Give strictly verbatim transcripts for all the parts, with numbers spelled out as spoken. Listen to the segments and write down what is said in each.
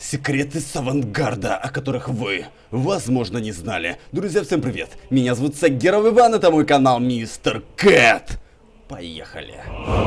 Секреты Савангарда, о которых вы, возможно, не знали. Друзья, всем привет! Меня зовут Сагиров Иван, это мой канал Мистер Кэт. Поехали!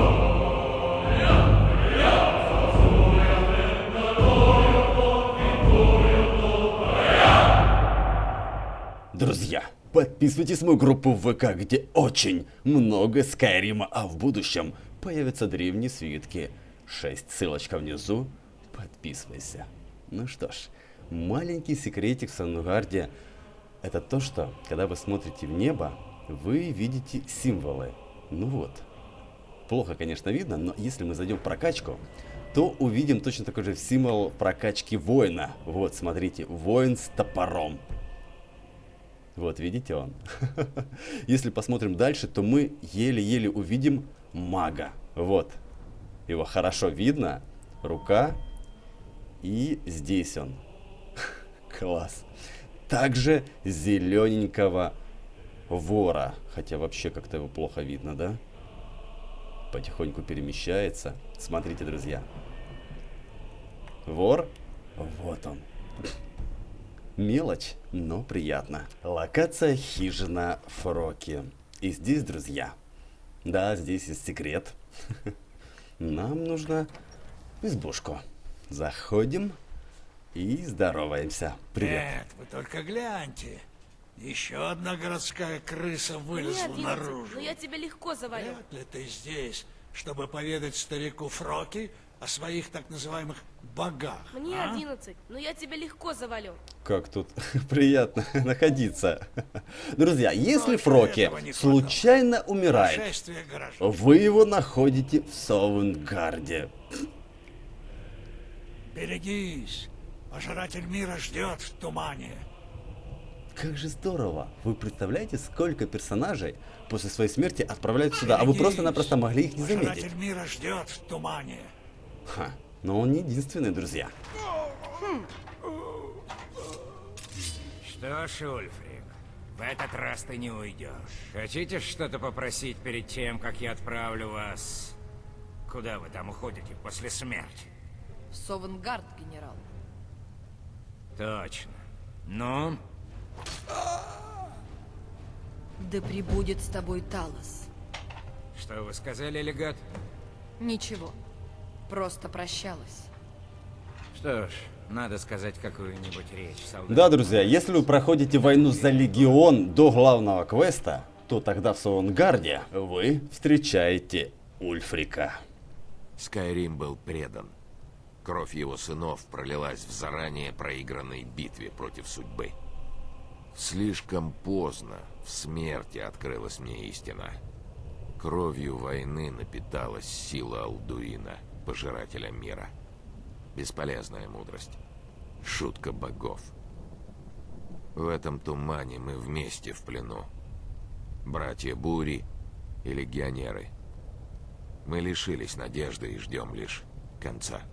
Друзья, подписывайтесь на мою группу в ВК, где очень много Скайрима, а в будущем появятся древние свитки. шесть, ссылочка внизу. Подписывайся. Ну что ж, маленький секретик в Савангарде — это то, что, когда вы смотрите в небо, вы видите символы. Ну вот. Плохо, конечно, видно, но если мы зайдем в прокачку, то увидим точно такой же символ прокачки воина. Вот, смотрите, воин с топором. Вот, видите он? Если посмотрим дальше, то мы еле-еле увидим мага. Вот. Его хорошо видно. Рука. И здесь он. Класс. Также зелененького вора. Хотя вообще как-то его плохо видно, да? Потихоньку перемещается. Смотрите, друзья. Вор. Вот он. Мелочь, но приятно. Локация хижина Фроки. И здесь, друзья, да, здесь есть секрет. Нам нужно избушку. Заходим и здороваемся. Привет. Нет, вы только гляньте. Еще одна городская крыса вылезла Нет, наружу. но я тебя легко завалю. Вряд ли ты здесь, чтобы поведать старику Фроки о своих так называемых богах. Мне а? одиннадцать, но я тебя легко завалю. Как тут приятно находиться. Друзья, если Только Фроки этого не случайно умирает, Нашествие горожан. вы его находите в Савангарде. Берегись. Пожиратель мира ждет в тумане. Как же здорово! Вы представляете, сколько персонажей после своей смерти отправляют сюда, а вы просто-напросто могли их не заметить. Пожиратель мира ждет в тумане. Ха, но он не единственный, друзья. Что ж, Ульфрик, в этот раз ты не уйдешь. Хотите что-то попросить перед тем, как я отправлю вас? Куда вы там уходите после смерти? В Савангард, генерал. Точно. Ну? Да пребудет с тобой Талос. Что вы сказали, легат? Ничего. Просто прощалась. Что ж, надо сказать какую-нибудь речь солдатам. Да, друзья, если вы проходите войну за Легион до главного квеста, то тогда в Савангарде вы встречаете Ульфрика. Скайрим был предан. Кровь его сынов пролилась в заранее проигранной битве против судьбы. Слишком поздно в смерти открылась мне истина. Кровью войны напиталась сила Алдуина, пожирателя мира. Бесполезная мудрость. Шутка богов. В этом тумане мы вместе в плену. Братья Бури и легионеры. Мы лишились надежды и ждем лишь конца.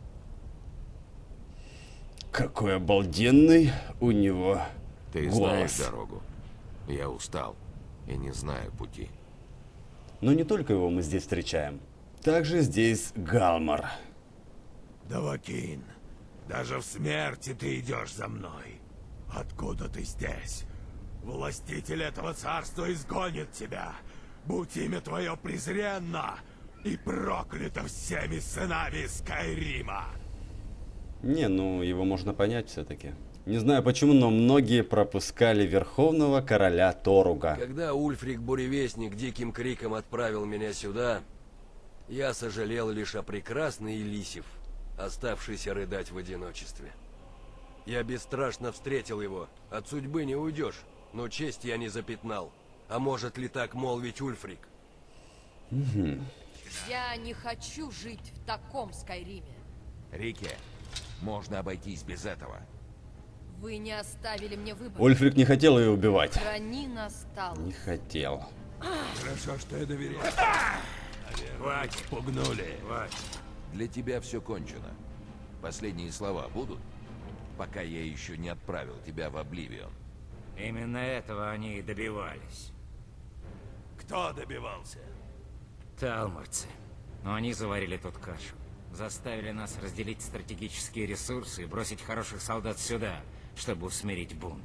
Какой обалденный у него Ты голос. знаешь дорогу. Я устал и не знаю пути. Но не только его мы здесь встречаем. Также здесь Галмар. Давакин, даже в смерти ты идешь за мной. Откуда ты здесь? Властитель этого царства изгонит тебя. Будь имя твое презренно и проклято всеми сынами Скайрима. Не, ну его можно понять все-таки. Не знаю почему, но многие пропускали Верховного Короля Торуга. Когда Ульфрик Буревестник диким криком отправил меня сюда, я сожалел лишь о прекрасной Элисив, оставшейся рыдать в одиночестве. Я бесстрашно встретил его. От судьбы не уйдешь, но честь я не запятнал. А может ли так молвить Ульфрик? Угу. Я не хочу жить в таком Скайриме. Рике, можно обойтись без этого. Вы не оставили мне выбора. Ульфрик не хотел ее убивать. Храни нас, Талос. Не хотел. Хорошо, что я доверяю. Хватит, Пугнули. хватит. Для тебя все кончено. Последние слова будут, пока я еще не отправил тебя в Обливион. Именно этого они и добивались. Кто добивался? Талморцы. Но они заварили тут кашу. Заставили нас разделить стратегические ресурсы и бросить хороших солдат сюда, чтобы усмирить бунт.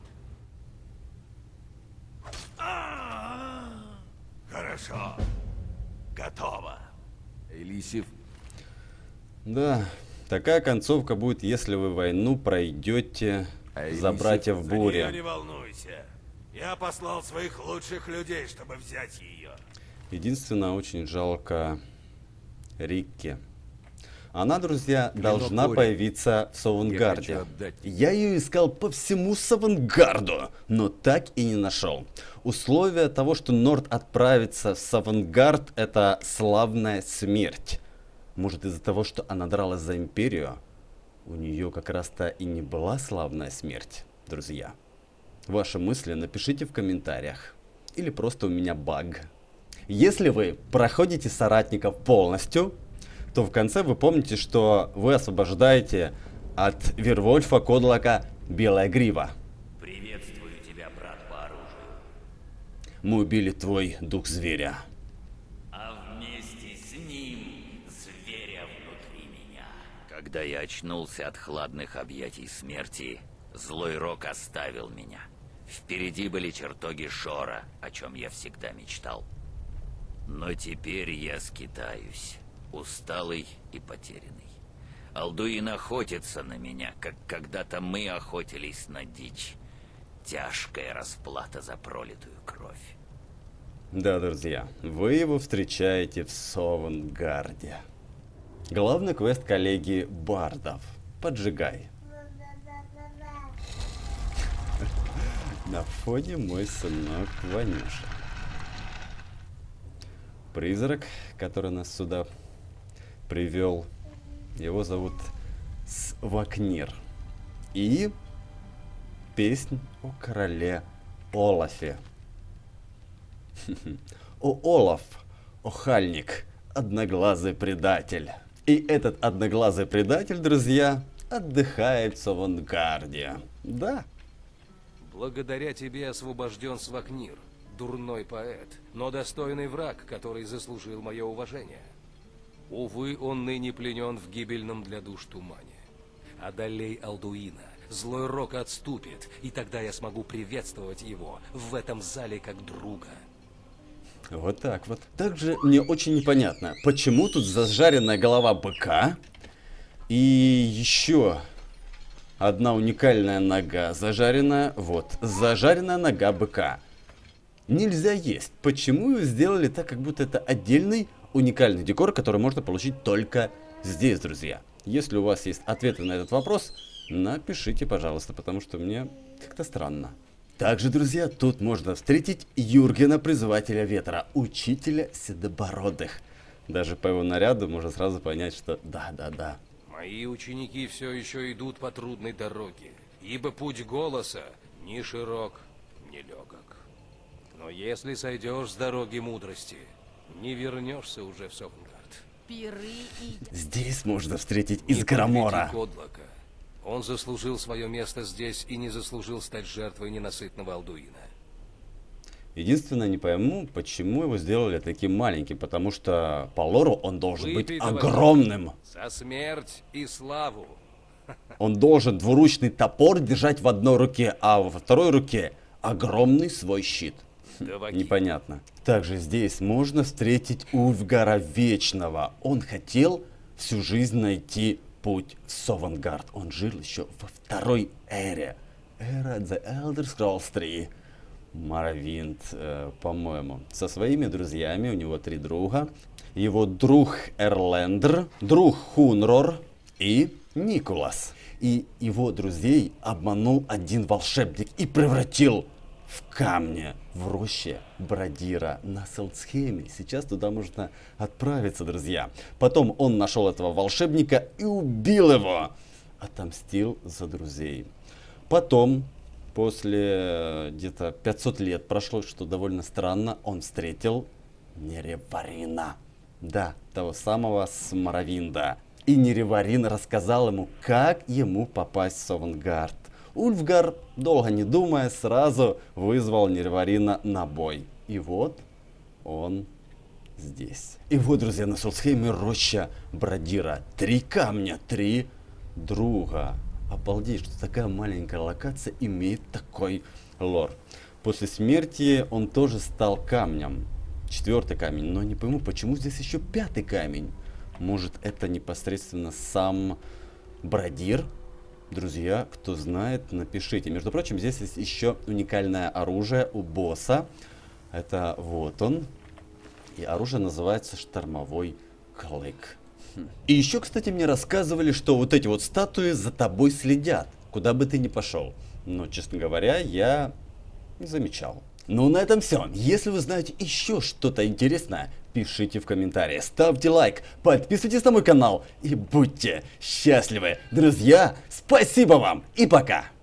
Хорошо. Готово. Элисив, Да, такая концовка будет, если вы войну пройдете А за Элисив братьев За нее не Бури. волнуйся. Я послал своих лучших людей, чтобы взять ее. Единственное, очень жалко Рикки. Она, друзья, должна Бури. появиться в я Савангарде. хочу отдать. Я ее искал по всему Савангарду, но так и не нашел. Условие того, что Норд отправится в Савангард, это славная смерть. Может, из-за того, что она дралась за Империю, у нее как раз-то и не была славная смерть, друзья. Ваши мысли напишите в комментариях. Или просто у меня баг. Если вы проходите соратников полностью, то в конце вы помните, что вы освобождаете от Вервольфа Кодлака Белая Грива. Приветствую тебя, брат по оружию. Мы убили твой дух зверя. А вместе с ним зверя внутри меня. Когда я очнулся от хладных объятий смерти, злой рок оставил меня. Впереди были чертоги Шора, о чем я всегда мечтал. Но теперь я скитаюсь, усталый и потерянный. Алдуин охотится на меня, как когда-то мы охотились на дичь. Тяжкая расплата за пролитую кровь. Да, друзья, вы его встречаете в Савангарде. Главный квест коллеги Бардов. Поджигай. На фоне мой сынок Ванюша. Призрак, который нас сюда привел, его зовут Свакнир. И песнь о короле Олафе. О Олаф, охальник, одноглазый предатель. И этот одноглазый предатель, друзья, отдыхает в Савангарде. Да. благодаря тебе освобожден Свакнир, дурной поэт, но достойный враг, который заслужил мое уважение. Увы, он ныне пленен в гибельном для душ тумане. Одолей Алдуина, злой рок отступит, и тогда я смогу приветствовать его в этом зале как друга. Вот так вот. Также мне очень непонятно, почему тут зажаренная голова быка и еще одна уникальная нога зажаренная. Вот, зажаренная нога быка. Нельзя есть. Почему ее сделали так, как будто это отдельный уникальный декор, который можно получить только здесь, друзья? Если у вас есть ответы на этот вопрос, напишите, пожалуйста, потому что мне как-то странно. Также, друзья, тут можно встретить Юргена, Призывателя Ветра, учителя седобородых. Даже по его наряду можно сразу понять, что да-да-да. Мои ученики все еще идут по трудной дороге, ибо путь голоса ни широк, ни легок. Но если сойдешь с дороги мудрости, не вернешься уже в Савангард. Пиры и... Здесь можно встретить Не Изгромора. подведи Кодлака. Он заслужил свое место здесь и не заслужил стать жертвой ненасытного Алдуина. Единственное, не пойму, почему его сделали таким маленьким, потому что по лору он должен быть Выпей, товарищ. огромным. За смерть и славу! Он должен двуручный топор держать в одной руке, а во второй руке огромный свой щит. Даваки. Непонятно. Также здесь можно встретить Ульфгара Вечного. Он хотел всю жизнь найти путь в Савангард. Он жил еще во второй эре. Эра The Elder Scrolls три. Моровинд, э, по-моему. Со своими друзьями, у него три друга. Его друг Эрлендр, друг Хунрор и Николас. И его друзей обманул один волшебник и превратил в камне в роще Бродира на Селдсхейме. Сейчас туда можно отправиться, друзья. Потом он нашел этого волшебника и убил его. Отомстил за друзей. Потом, после где-то пятьсот лет прошло, что довольно странно, он встретил Нереварина. Да, того самого с Моровинда. И Нереварин рассказал ему, как ему попасть в Савангард. Ульфгар, долго не думая, сразу вызвал Нереварина на бой. И вот он здесь. И вот, друзья, на Солсхейме роща Бродира. Три камня, три друга. Обалдеть, что такая маленькая локация имеет такой лор. После смерти он тоже стал камнем. Четвертый камень. Но не пойму, почему здесь еще пятый камень. Может, это непосредственно сам Бродир? Друзья, кто знает, напишите. Между прочим, здесь есть еще уникальное оружие у босса. Это вот он. И оружие называется штормовой клык. И еще, кстати, мне рассказывали, что вот эти вот статуи за тобой следят, куда бы ты ни пошел. Но, честно говоря, я не замечал. Ну, на этом все. Если вы знаете еще что-то интересное, пишите в комментариях, ставьте лайк, подписывайтесь на мой канал и будьте счастливы. Друзья, спасибо вам и пока!